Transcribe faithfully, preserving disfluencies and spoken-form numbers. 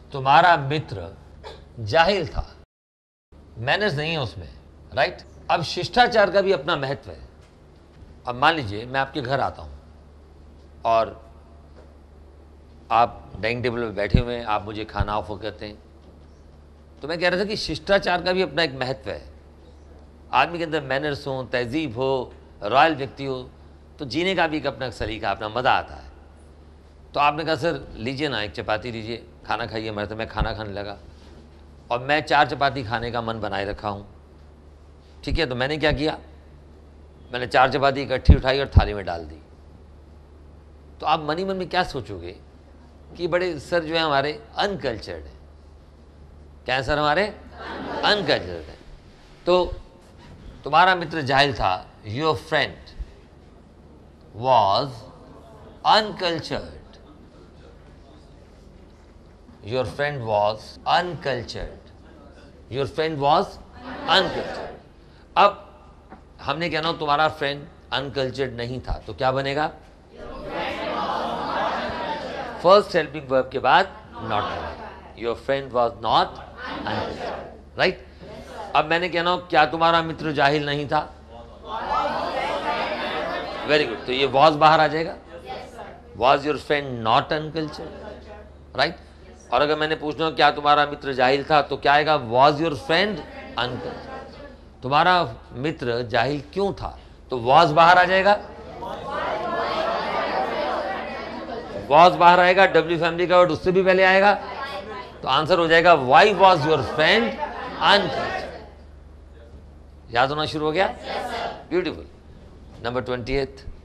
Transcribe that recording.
तुम्हारा मित्र जाहिल था, मैनर्स नहीं है उसमें, राइट। अब शिष्टाचार का भी अपना महत्व है। अब मान लीजिए मैं आपके घर आता हूँ और आप डाइनिंग टेबल पे बैठे हुए हैं, आप मुझे खाना ऑफर करते हैं, तो मैं कह रहा था कि शिष्टाचार का भी अपना एक महत्व है। आदमी के अंदर मैनर्स हो, तहजीब हो, रॉयल व्यक्ति हो, तो जीने का भी एक अपना सलीका, अपना मज़ा आता है। तो आपने कहा सर लीजिए ना, एक चपाती लीजिए, खाना खाइए। मैं तो मैं खाना खाने लगा और मैं चार चपाती खाने का मन बनाए रखा हूँ, ठीक है। तो मैंने क्या किया, मैंने चार चपाती इकट्ठी उठाई और थाली में डाल दी। तो आप मनी मन में क्या सोचोगे कि बड़े सर जो है हमारे अनकल्चर्ड है। क्या है सर, हमारे अनकल्चर्ड है। तो तुम्हारा मित्र जाहिल था, your friend was uncultured. Your friend was uncultured. Your friend was uncultured. अब हमने कहना तुम्हारा फ्रेंड अनकल्चर्ड नहीं था, तो क्या बनेगा, फर्स्ट हेल्पिंग वर्ब के बाद नॉट बनेगा। Your friend was not uncultured, right. अब मैंने कहना क्या तुम्हारा मित्र जाहिल नहीं था, वेरी गुड, तो ये वॉज बाहर आ जाएगा। Was your friend not uncultured, right. और अगर मैंने पूछना क्या तुम्हारा मित्र जाहिल था, तो क्या आएगा, वॉज योर फ्रेंड अनकल्चर्ड। तुम्हारा मित्र जाहिल क्यों था, तो वॉज बाहर आ जाएगा। वॉज बाहर आएगा, डब्ल्यू फैमिली का वर्ड उससे भी पहले आएगा, तो आंसर हो जाएगा why was your friend uncultured. याद होना शुरू हो गया, ब्यूटीफुल। Number twenty eighth